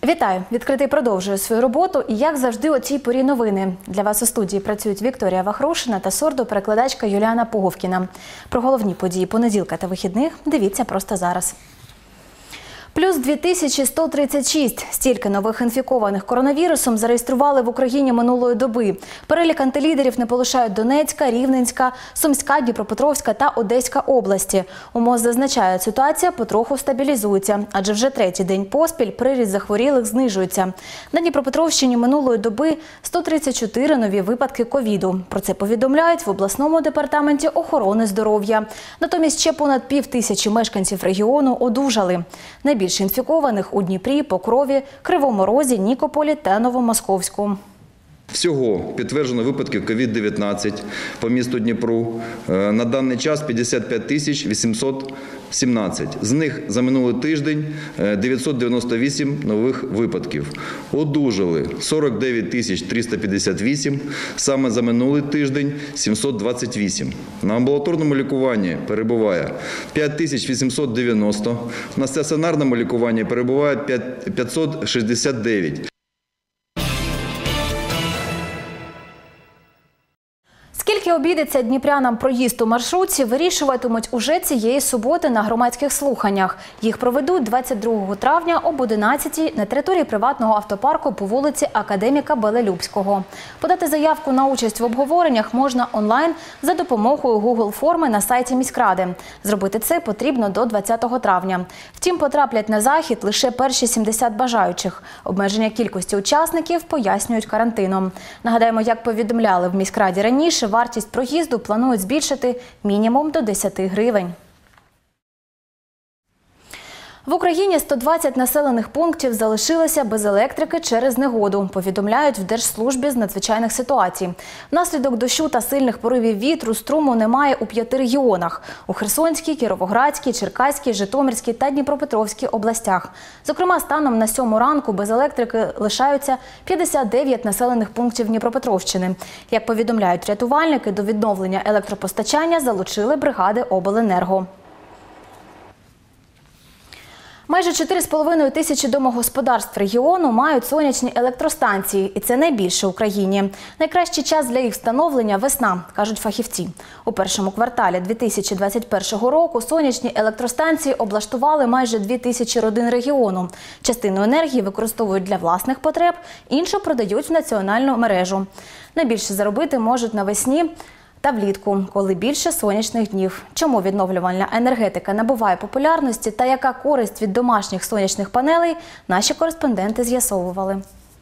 Вітаю! Відкритий продовжує свою роботу і, як завжди, о цій порі новини. Для вас у студії працюють Вікторія Вахрушина та сурдоперекладачка Юліана Пуговкіна. Про головні події понеділка та вихідних дивіться просто зараз. Плюс 2136. Стільки нових інфікованих коронавірусом зареєстрували в Україні минулої доби. Перелік антилідерів не полишають Донецька, Рівненська, Сумська, Дніпропетровська та Одеська області. У МОЗ зазначають, ситуація потроху стабілізується, адже вже третій день поспіль приріст захворілих знижується. На Дніпропетровщині минулої доби 134 нові випадки ковіду. Про це повідомляють в обласному департаменті охорони здоров'я. Натомість ще понад 5000 мешканців регіону одужали. Найбільше інфікованих у Дніпрі, Покрові, Кривому Розі, Нікополі та Новомосковську. Всього підтверджено випадків COVID-19 по місту Дніпру. На даний час 55 817. З них за минулий тиждень 998 нових випадків. Одужали 49 358, саме за минулий тиждень 728. На амбулаторному лікуванні перебуває 5890, на стаціонарному лікуванні перебуває 569. Скільки обійдеться дніпрянам проїзд у маршрутці, вирішуватимуть уже цієї суботи на громадських слуханнях. Їх проведуть 22 травня об 11-й на території приватного автопарку по вулиці Академіка Белелюбського. Подати заявку на участь в обговореннях можна онлайн за допомогою Google-форми на сайті міськради. Зробити це потрібно до 20 травня. Втім, потраплять на захід лише перші 70 бажаючих. Обмеження кількості учасників пояснюють карантином. Нагадаємо, як повідомляли в міськраді раніше, вартість проїзду планують збільшити мінімум до 10 гривень. В Україні 120 населених пунктів залишилися без електрики через негоду, повідомляють в Держслужбі з надзвичайних ситуацій. Внаслідок дощу та сильних поривів вітру струму немає у 5 регіонах – у Херсонській, Кіровоградській, Черкаській, Житомирській та Дніпропетровській областях. Зокрема, станом на 7 ранку без електрики лишаються 59 населених пунктів Дніпропетровщини. Як повідомляють рятувальники, до відновлення електропостачання залучили бригади обленерго. Майже 4,5 тисячі домогосподарств регіону мають сонячні електростанції, і це найбільше в Україні. Найкращий час для їх встановлення – весна, кажуть фахівці. У першому кварталі 2021 року сонячні електростанції облаштували майже 2000 родин регіону. Частину енергії використовують для власних потреб, іншу продають в національну мережу. Найбільше заробити можуть навесні та влітку, коли більше сонячних днів. Чому відновлювальна енергетика набуває популярності та яка користь від домашніх сонячних панелей, наші кореспонденти з'ясовували.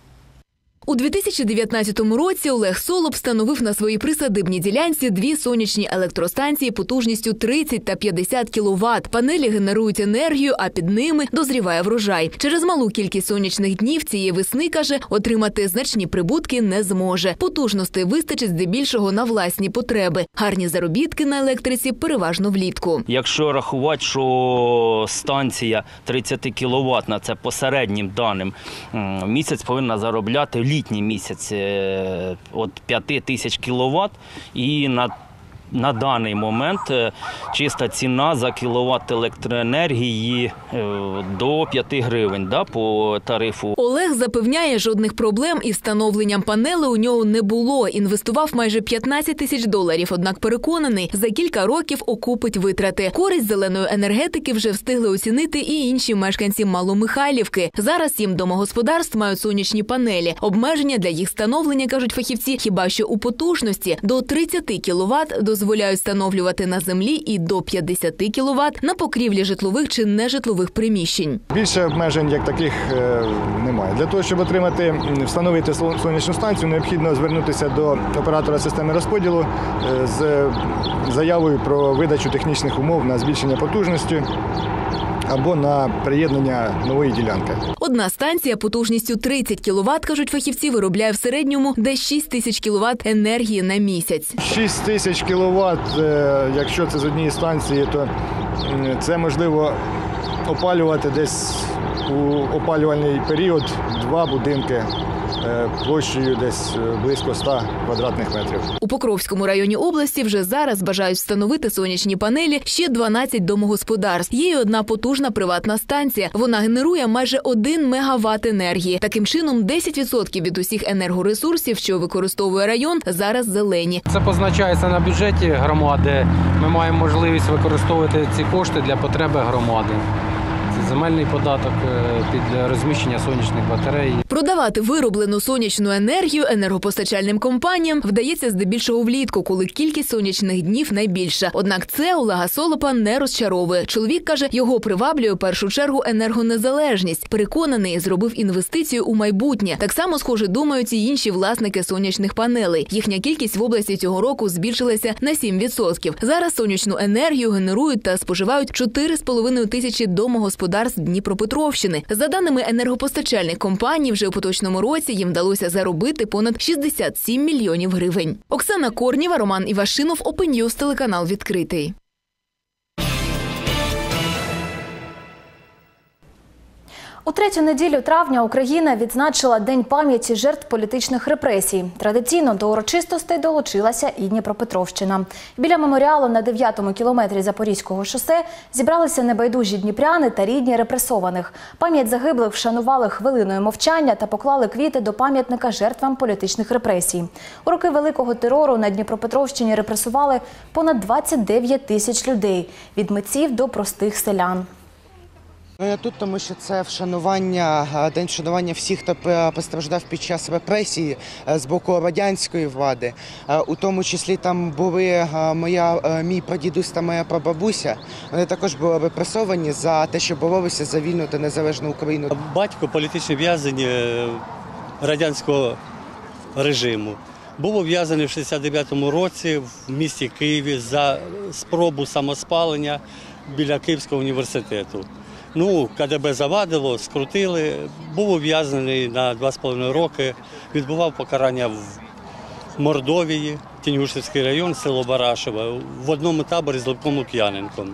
У 2019 році Олег Солоб встановив на своїй присадибній ділянці 2 сонячні електростанції потужністю 30 та 50 кВт. Панелі генерують енергію, а під ними дозріває врожай. Через малу кількість сонячних днів цієї весни, каже, отримати значні прибутки не зможе. Потужностей вистачить здебільшого на власні потреби. Гарні заробітки на електриці переважно влітку. Якщо рахувати, що станція 30 кВт, це по середнім даним, місяць повинна заробляти літній місяць від 5000 кВт, і на даний момент чиста ціна за кіловат електроенергії до 5 гривень по тарифу. Олег запевняє, жодних проблем із встановленням панелей у нього не було. Інвестував майже $15 тисяч, однак переконаний, за кілька років окупить витрати. Користь зеленої енергетики вже встигли оцінити і інші мешканці Маломихайлівки. Зараз 7 домогосподарств мають сонячні панелі. Обмеження для їх встановлення, кажуть фахівці, хіба що у потужності до 30 кВт дозволяють встановлювати на землі і до 50 кВт на покрівлі житлових чи нежитлових приміщень. Більше обмежень як таких немає. Для того, щоб встановити сонячну станцію, необхідно звернутися до оператора системи розподілу з заявою про видачу технічних умов на збільшення потужності або на приєднання нової ділянки. Одна станція потужністю 30 кВт, кажуть фахівці, виробляє в середньому десь 6 тисяч кВт енергії на місяць. 6 тисяч кВт, якщо це з однієї станції, то це можливо опалювати десь у опалювальний період 2 будинки площею десь близько 100 квадратних метрів. У Покровському районі області вже зараз бажають встановити сонячні панелі ще 12 домогосподарств. Є й одна потужна приватна станція. Вона генерує майже 1 мегаватт енергії. Таким чином, 10% від усіх енергоресурсів, що використовує район, зараз зелені. Це позначається на бюджеті громади. Ми маємо можливість використовувати ці кошти для потреби громади. Це земельний податок під розміщення сонячних батарей. Продавати вироблену сонячну енергію енергопостачальним компаніям вдається здебільшого влітку, коли кількість сонячних днів найбільша. Однак це Олега Солопа не розчаровує. Чоловік каже, його приваблює в першу чергу енергонезалежність. Переконаний, зробив інвестицію у майбутнє. Так само, схоже, думають і інші власники сонячних панелей. Їхня кількість в області цього року збільшилася на 7%. Зараз сонячну енергію генерують та споживають 4,5 тисячі домогосподарств Дніпропетровщини. За даними енергопостачальних компаній, вже у поточному році їм вдалося заробити понад 67 мільйонів гривень. Оксана Корніва, Роман Івашинов, Open News, телеканал «Відкритий». У третю неділю травня Україна відзначила День пам'яті жертв політичних репресій. Традиційно до урочистостей долучилася і Дніпропетровщина. Біля меморіалу на 9-му кілометрі Запорізького шосе зібралися небайдужі дніпряни та рідні репресованих. Пам'ять загиблих вшанували хвилиною мовчання та поклали квіти до пам'ятника жертвам політичних репресій. У роки Великого терору на Дніпропетровщині репресували понад 29 тисяч людей – від митців до простих селян. Я тут, тому що це день вшанування всіх, хто постраждав під час репресій з боку радянської влади. У тому числі там були мій прадідусь та моя прабабуся. Вони також були репресовані за те, що боролися за вільну та незалежну Україну. Батько політичний в'язень радянського режиму. Був ув'язаний в 69-му році в місті Києві за спробу самоспалення біля Київського університету. КДБ завадило, скрутили, був ув'язнений на 2,5 роки, відбував покарання в Мордовії, Тіньгушевський район, село Барашеве, в одному таборі з Левком Лук'яненком.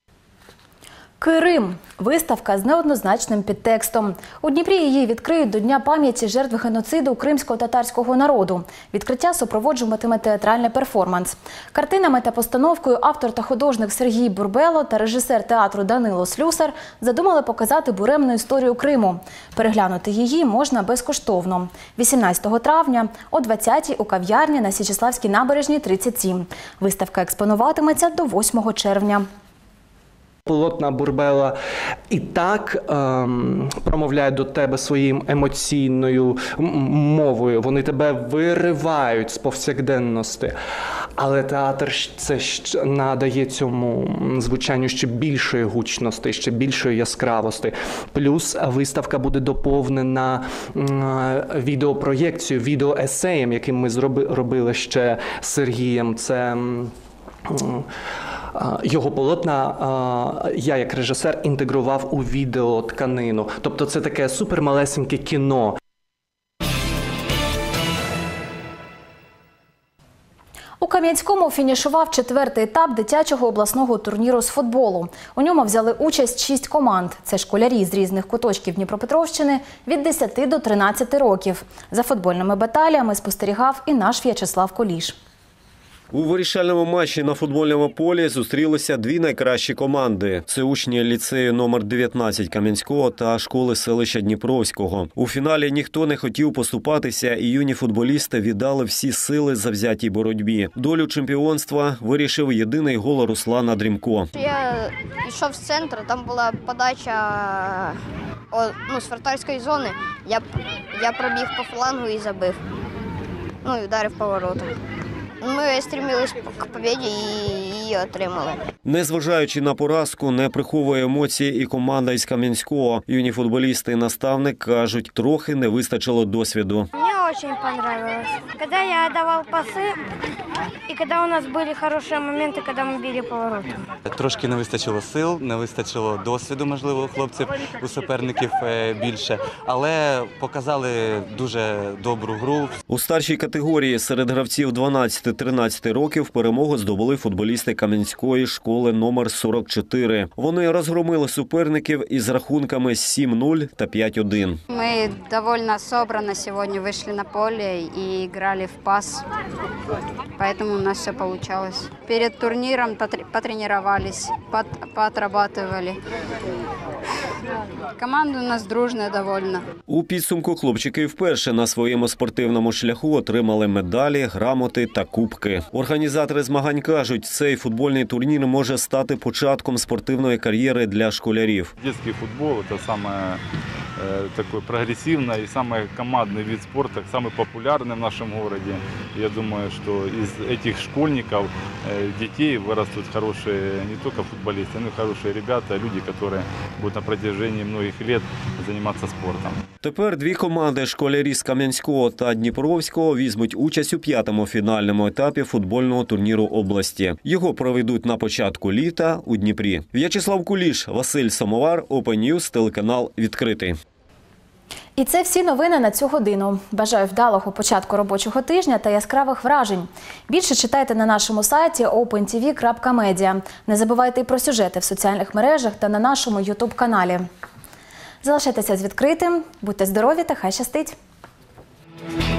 Крим – виставка з неоднозначним підтекстом. У Дніпрі її відкриють до Дня пам'яті жертв геноциду кримсько-татарського народу. Відкриття супроводжуватиме театральний перформанс. Картинами та постановкою автор та художник Сергій Бурбело та режисер театру Данило Слюсар задумали показати буремну історію Криму. Переглянути її можна безкоштовно. 18 травня о 20-й у кав'ярні на Січеславській набережній 37. Виставка експонуватиметься до 8 червня. Полотна Бурбела і так промовляють до тебе своїм емоційною мовою. Вони тебе виривають з повсякденності. Але театр це надає цьому звучанню ще більшої гучності, ще більшої яскравості. Плюс виставка буде доповнена відеопроєкцією, відеоесеєм, яким ми робили ще з Сергієм. Це його полотна я, як режисер, інтегрував у відеотканину. Тобто це таке супермалесеньке кіно. У Кам'янському фінішував 4-й етап дитячого обласного турніру з футболу. У ньому взяли участь 6 команд. Це школярі з різних куточків Дніпропетровщини від 10 до 13 років. За футбольними баталіями спостерігав і наш В'ячеслав Коліш. У вирішальному матчі на футбольному полі зустрілися дві найкращі команди. Це учні ліцею номер 19 Кам'янського та школи селища Дніпровського. У фіналі ніхто не хотів поступатися, і юні футболісти віддали всі сили завзятій боротьбі. Долю чемпіонства вирішив єдиний гол Руслана Дрімко. Я йшов з центру, там була подача з вратарської зони. Я пробіг по флангу і забив. І вдарив по воротам. Ми стремились к победі і її отримали. Незважаючи на поразку, не приховує емоції і команда із Кам'янського. Юні футболісти і наставник кажуть, трохи не вистачило досвіду. Мені дуже подобалось. Коли я давав паси, И когда у нас были хорошие моменты, когда мы били поворотом. Трошки не вистачило сил, не вистачило досвіду, можливо, у хлопців, у суперників більше, але показали дуже добру гру. У старшій категорії серед гравців 12-13 років перемогу здобули футболісти Кам'янської школи номер 44. Вони розгромили суперників із рахунками 7-0 та 5-1. Мы довольно собрано сегодня вышли на поле и играли в пас, поэтому у нас все получалось. Перед турниром потренировались, поотрабатывали. Команда у нас дружная довольно. У підсумку хлопчики вперше на своєму спортивному шляху отримали медалі, грамоти та кубки. Організатори змагань кажуть, цей футбольний турнір може стати початком спортивної кар'єри для школярів. Детский футбол – это самое такой прогрессивный и самый командный вид спорта, самый популярный в нашем городе. Я думаю, что из этих школьников, детей вырастут хорошие не только футболисты, но и хорошие ребята, люди, которые будут на протяжении многих лет заниматься спортом. Тепер дві команди школярі з Кам'янського та Дніпровського візьмуть участь у 5-му фінальному етапі футбольного турніру області. Його проведуть на початку літа у Дніпрі. В'ячеслав Куліш, Василь Самовар, Open News, телеканал «Відкритий». І це всі новини на цю годину. Бажаю вдалого початку робочого тижня та яскравих вражень. Більше читайте на нашому сайті opentv.media. Не забувайте і про сюжети в соціальних мережах та на нашому YouTube-каналі. Залишайтеся з відкритим, будьте здорові та хай щастить!